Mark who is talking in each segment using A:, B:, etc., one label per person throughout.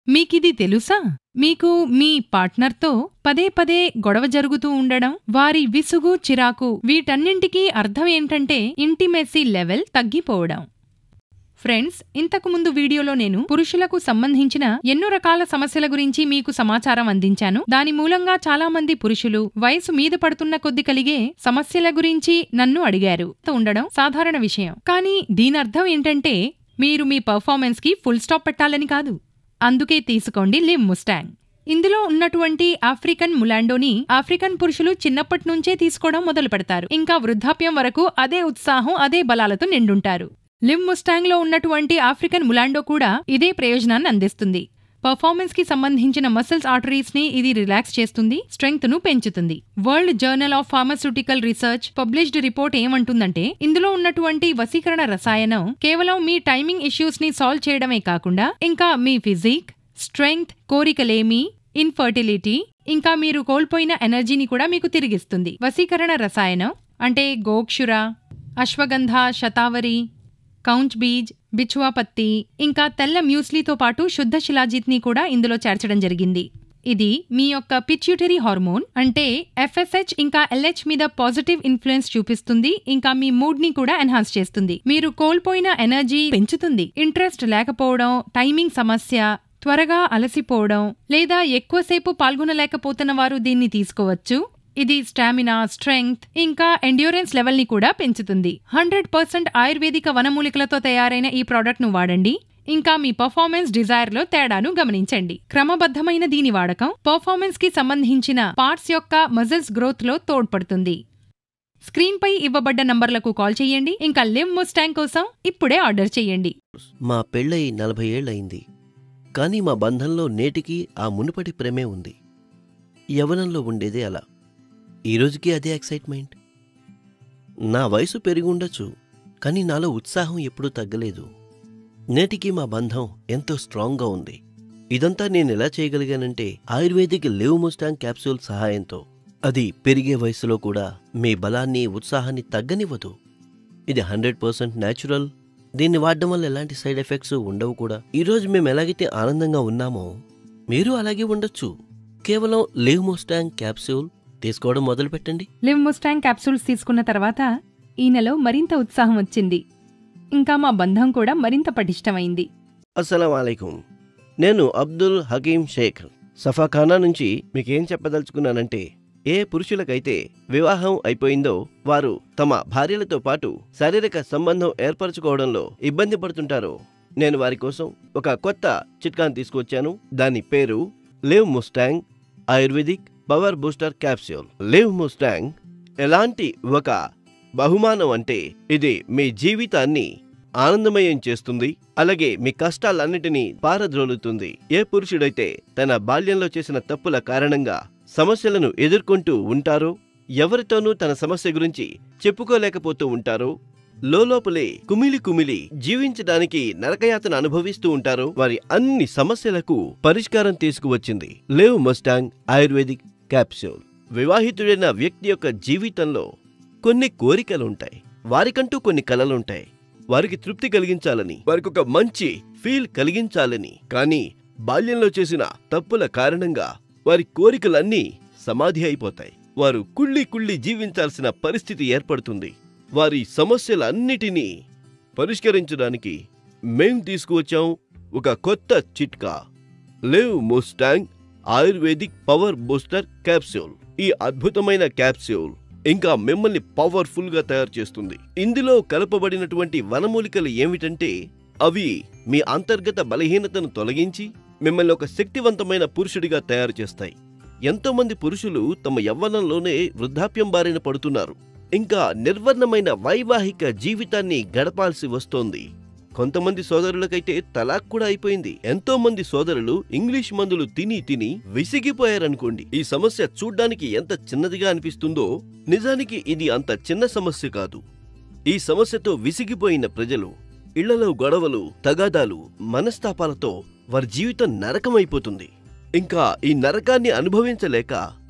A: మీకిది తెలుసా? మీకు మీ పార్ట్నర్తో పదే పదే గొడవ జరుగుతూ ఉండడం, వారి విసుగు, చిరాకు వీటన్నింటికీ అర్థం ఏంటంటే ఇంటిమెసీ లెవెల్ తగ్గిపోవడం. ఫ్రెండ్స్, ఇంతకుముందు వీడియోలో నేను పురుషులకు సంబంధించిన ఎన్నో రకాల సమస్యల గురించి మీకు సమాచారం అందించాను. దాని మూలంగా చాలామంది పురుషులు వయసు మీద పడుతున్న కొద్ది కలిగే సమస్యల గురించి నన్ను అడిగారు. ఉండడం సాధారణ విషయం. కానీ దీనర్థం ఏంటంటే మీరు మీ పర్ఫార్మెన్స్ కి ఫుల్ స్టాప్ పెట్టాలని కాదు. అందుకే తీసుకోండి లివ్ ముస్టాంగ్. ఇందులో ఉన్నటువంటి ఆఫ్రికన్ ములాండోని ఆఫ్రికన్ పురుషులు చిన్నప్పటినుంచే తీసుకోవడం మొదలు పెడతారు. ఇంకా వృద్ధాప్యం వరకు అదే ఉత్సాహం, అదే బలాలతో నిండుంటారు. లివ్ ముస్టాంగ్ లో ఉన్నటువంటి ఆఫ్రికన్ ములాండో కూడా ఇదే ప్రయోజనాన్ని అందిస్తుంది. పర్ఫార్మెన్స్ కి సంబంధించిన మసిల్స్, ఆర్టరీస్ ని ఇది రిలాక్స్ చేస్తుంది, స్ట్రెంగ్త్ ను పెంచుతుంది. World journal of pharmaceutical research published report ఏమంటుందంటే ఇందులో ఉన్నటువంటి వశీకరణ రసాయనం కేవలం మీ టైమింగ్ ఇష్యూస్ ని సాల్వ్ చేయడమే కాకుండా ఇంకా మీ ఫిజిక్, స్ట్రెంగ్త్, కోరికలేమి, ఇన్ఫర్టిలిటీ, ఇంకా మీరు కోల్పోయిన ఎనర్జీని కూడా మీకు తిరిగిస్తుంది. వశీకరణ రసాయనం అంటే గోక్షుర, అశ్వగంధ, శతావరి, కౌంచ్ బీజ్, బిచ్వా పత్తి, ఇంకా తెల్ల మ్యూస్లీతో పాటు శుద్ధ శిలాజిత్ని కూడా ఇందులో చేర్చడం జరిగింది. ఇది మీ యొక్క పిట్యూటరీ హార్మోన్ అంటే FSH ఇంకా LH మీద పాజిటివ్ ఇన్ఫ్లుయెన్స్ చూపిస్తుంది. ఇంకా మీ మూడ్ ని కూడా ఎన్హాన్స్ చేస్తుంది. మీరు కోల్పోయిన ఎనర్జీ పెంచుతుంది. ఇంట్రెస్ట్ లేకపోవడం, టైమింగ్ సమస్య, త్వరగా అలసిపోవడం లేదా ఎక్కువసేపు పాల్గొనలేకపోతున్న వారు దీన్ని తీసుకోవచ్చు. ఇది స్టామినా, స్ట్రెంగ్త్ ఇంకా ఎండ్యూరెన్స్ లెవెల్ ని కూడా పెంచుతుంది. 100% ఆయుర్వేదిక వనమూలికలతో తయారైన ఈ ప్రోడక్ట్ ను వాడండి. ఇంకా మీ పర్ఫార్మెన్స్ డిజైర్ లో తేడాను గమనించండి. క్రమబద్ధమైన దీని వాడకం పర్ఫార్మెన్స్ కి సంబంధించిన పార్ట్స్ యొక్క మజిల్స్ గ్రోత్ లో తోడ్పడుతుంది. స్క్రీన్ పై ఇవ్వబడ్డ నంబర్లకు కాల్ చేయండి. ఇంకా లివ్ ముస్టాంగ్ కోసం ఇప్పుడే ఆర్డర్ చేయండి.
B: మా పెళ్ళై 40 ఏళ్లయింది. కానీ మా బంధంలో నేటికి ఆ మునుపటి ప్రేమే ఉంది. యవ్వనంలో ఉండేదే అలా. ఈరోజుకి అదే ఎక్సైట్మెంట్. నా వయసు పెరిగి ఉండొచ్చు, కానీ నాలో ఉత్సాహం ఎప్పుడూ తగ్గలేదు. నేటికి మా బంధం ఎంతో స్ట్రాంగ్గా ఉంది. ఇదంతా నేనెలా చేయగలిగానంటే ఆయుర్వేదిక్ లివ్ ముస్టాంగ్ క్యాప్సూల్ సహాయంతో. అది పెరిగే వయసులో కూడా మీ బలాన్ని, ఉత్సాహాన్ని తగ్గనివ్వదు. ఇది 100% న్యాచురల్. దీన్ని వాడడం వల్ల ఎలాంటి సైడ్ ఎఫెక్ట్స్ ఉండవు కూడా. ఈరోజు మేము ఎలాగైతే ఆనందంగా ఉన్నామో మీరు అలాగే ఉండొచ్చు. కేవలం లివ్ ముస్టాంగ్ క్యాప్సూల్ తీసుకోవడం మొదలు పెట్టండి.
A: లివ్ ముస్టాంగ్ క్యాప్సూల్స్ తీసుకున్న తర్వాత ఈ నెలలో మరింత ఉత్సాహం వచ్చింది. ఇంకా మా బంధం కూడా మరింత పటిష్టమైంది.
B: అస్సలాం వాలేకుం. నేను అబ్దుల్ హకీం షేక్ సఫాఖానా నుంచి మీకేం చెప్పదలుచుకున్నానంటే, ఏ పురుషులకైతే వివాహం అయిపోయిందో వారు తమ భార్యలతో పాటు శారీరక సంబంధం ఏర్పరచుకోవడంలో ఇబ్బంది పడుతుంటారో, నేను వారి కోసం ఒక కొత్త చిట్కాను తీసుకొచ్చాను. దాని పేరు Liv Mustang ayurvedic power booster capsule. Liv Mustang ఎలాంటి ఒక బహుమానం అంటే ఇది మీ జీవితాన్ని ఆనందమయం చేస్తుంది. అలాగే మీ కష్టాలన్నిటినీ పారద్రోలుతుంది. ఏ పురుషుడైతే తన బాల్యంలో చేసిన తప్పుల కారణంగా సమస్యలను ఎదుర్కొంటూ ఉంటారో, ఎవరితోనూ తన సమస్య గురించి చెప్పుకోలేకపోతూ ఉంటారో, లోపలే కుమిలి కుమిలి జీవించడానికి నరకయాతన అనుభవిస్తూ ఉంటారో, వారి అన్ని సమస్యలకు పరిష్కారం తీసుకువచ్చింది లివ్ ముస్టాంగ్ ఆయుర్వేదిక్ క్యాప్సూల్. వివాహితుడైన వ్యక్తి యొక్క జీవితంలో కొన్ని కోరికలుంటాయి. వారికంటూ కొన్ని కలలుంటాయి. వారికి తృప్తి కలిగించాలని, వారికి ఒక మంచి ఫీల్ కలిగించాలని. కానీ బాల్యంలో చేసిన తప్పుల కారణంగా వారి కోరికలన్నీ సమాధి అయిపోతాయి. వారు కుళ్ళి కుళ్ళి జీవించాల్సిన పరిస్థితి ఏర్పడుతుంది. వారి సమస్యలన్నిటినీ పరిష్కరించడానికి మేం తీసుకువచ్చాం ఒక కొత్త చిట్కా, Liv Mustang ayurvedic power booster capsule. ఈ అద్భుతమైన క్యాప్సూల్ ఇంకా మిమ్మల్ని పవర్ఫుల్ గా తయారు చేస్తుంది. ఇందులో కలపబడినటువంటి వనమూలికలు ఏమిటంటే అవి మీ అంతర్గత బలహీనతను తొలగించి మిమ్మల్ని ఒక శక్తివంతమైన పురుషుడిగా తయారు చేస్తాయి. ఎంతో మంది పురుషులు తమ యవ్వనంలోనే వృద్ధాప్యం బారిన పడుతున్నారు. ఇంకా నిర్వర్ణమైన వైవాహిక జీవితాన్ని గడపాల్సి వస్తోంది. కొంతమంది సోదరులకైతే తలాక్ కూడా అయిపోయింది. ఎంతో మంది సోదరులు ఇంగ్లీష్ మందులు తిని తిని విసిగిపోయారనుకోండి. ఈ సమస్య చూడ్డానికి ఎంత చిన్నదిగా అనిపిస్తుందో, నిజానికి ఇది అంత చిన్న సమస్య కాదు. ఈ సమస్యతో విసిగిపోయిన ప్రజలు ఇళ్లలో గొడవలు, తగాదాలు, మనస్తాపాలతో వారి జీవితం నరకమైపోతుంది. ఇంకా ఈ నరకాన్ని అనుభవించలేక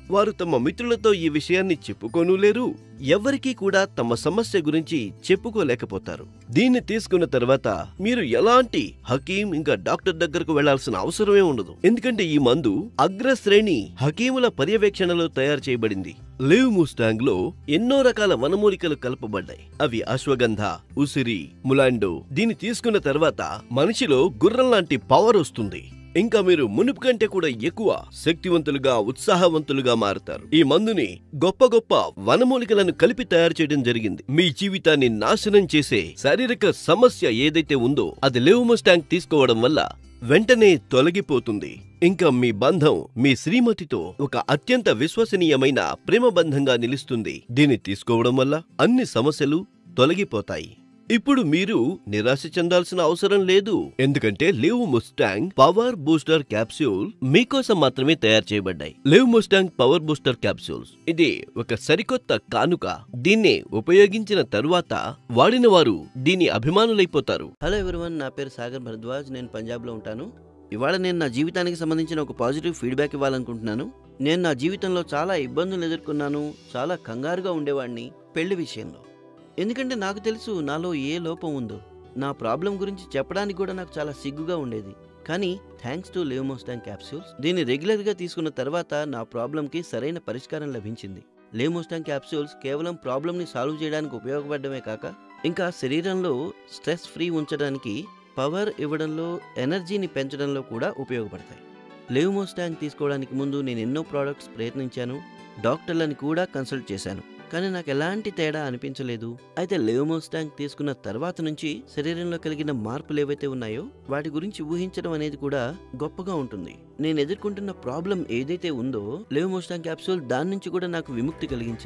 B: వారు తమ మిత్రులతో ఈ విషయాన్ని చెప్పుకోనూలేరు. ఎవరికీ కూడా తమ సమస్య గురించి చెప్పుకోలేకపోతారు. దీన్ని తీసుకున్న తర్వాత మీరు ఎలాంటి హకీం ఇంకా డాక్టర్ దగ్గరకు వెళ్లాల్సిన అవసరమే ఉండదు. ఎందుకంటే ఈ మందు అగ్రశ్రేణి హకీముల పర్యవేక్షణలో తయారు చేయబడింది. లివ్ముస్టాంగ్ లో ఎన్నో రకాల వనమూలికలు కలపబడ్డాయి. అవి అశ్వగంధ, ఉసిరి, ములాండో. దీన్ని తీసుకున్న తర్వాత మనిషిలో గుర్రం లాంటి పవర్ వస్తుంది. ఇంకా మీరు మునుపు కంటే కూడా ఎక్కువ శక్తివంతులుగా, ఉత్సాహవంతులుగా మారుతారు. ఈ మందుని గొప్ప గొప్ప వనమూలికలను కలిపి తయారు చేయడం జరిగింది. మీ జీవితాన్ని నాశనం చేసే శారీరక సమస్య ఏదైతే ఉందో అది లివ్ముస్టాంగ్ తీసుకోవడం వల్ల వెంటనే తొలగిపోతుంది. ఇంకా మీ బంధం మీ శ్రీమతితో ఒక అత్యంత విశ్వసనీయమైన ప్రేమ బంధంగా నిలుస్తుంది. దీన్ని తీసుకోవడం వల్ల అన్ని సమస్యలు తొలగిపోతాయి. ఇప్పుడు మీరు నిరాశ చెందాల్సిన అవసరం లేదు. ఎందుకంటే లివ్ముస్టాంగ్ పవర్ బూస్టర్ క్యాప్సూల్ మీకోసం మాత్రమే తయారు చేయబడ్డాయి. లివ్ముస్టాంగ్ పవర్ బూస్టర్ క్యాప్సూల్స్ ఇది ఒక సరికొత్త కానుక. దీన్ని ఉపయోగించిన తరువాత వాడిన వారు దీని అభిమానులైపోతారు. హలో ఎవరీవన్, నా పేరు సాగర్ భరద్వాజ్. నేను పంజాబ్ లో ఉంటాను. ఇవాళ నేను నా జీవితానికి సంబంధించిన ఒక పాజిటివ్ ఫీడ్బ్యాక్ ఇవ్వాలనుకుంటున్నాను. నేను నా జీవితంలో చాలా ఇబ్బందులు ఎదుర్కొన్నాను. చాలా కంగారుగా ఉండేవాడిని పెళ్లి విషయంలో. ఎందుకంటే నాకు తెలుసు నాలో ఏ లోపం ఉందో. నా ప్రాబ్లం గురించి చెప్పడానికి కూడా నాకు చాలా సిగ్గుగా ఉండేది. కానీ థ్యాంక్స్ టు లివ్ముస్టాంగ్ క్యాప్సూల్స్ దీన్ని రెగ్యులర్గా తీసుకున్న తర్వాత నా ప్రాబ్లంకి సరైన పరిష్కారం లభించింది. లివ్ముస్టాంగ్ క్యాప్సూల్స్ కేవలం ప్రాబ్లంని సాల్వ్ చేయడానికి ఉపయోగపడమే కాక ఇంకా శరీరంలో స్ట్రెస్ ఫ్రీ ఉంచడానికి, పవర్ ఇవ్వడంలో, ఎనర్జీని పెంచడంలో కూడా ఉపయోగపడతాయి. లివ్ముస్టాంగ్ తీసుకోవడానికి ముందు నేను ఎన్నో ప్రోడక్ట్స్ ప్రయత్నించాను. డాక్టర్లను కూడా కన్సల్ట్ చేశాను. కానీ నాకు ఎలాంటి తేడా అనిపించలేదు. అయితే లివ్ముస్టాంగ్ తీసుకున్న తర్వాత నుంచి శరీరంలో కలిగిన మార్పులు ఏవైతే ఉన్నాయో వాటి గురించి ఊహించడం అనేది కూడా గొప్పగా ఉంటుంది. నేను ఎదుర్కొంటున్న ప్రాబ్లం ఏదైతే ఉందో లివ్ముస్టాంగ్ క్యాప్సూల్ దాని నుంచి కూడా నాకు విముక్తి కలిగించింది.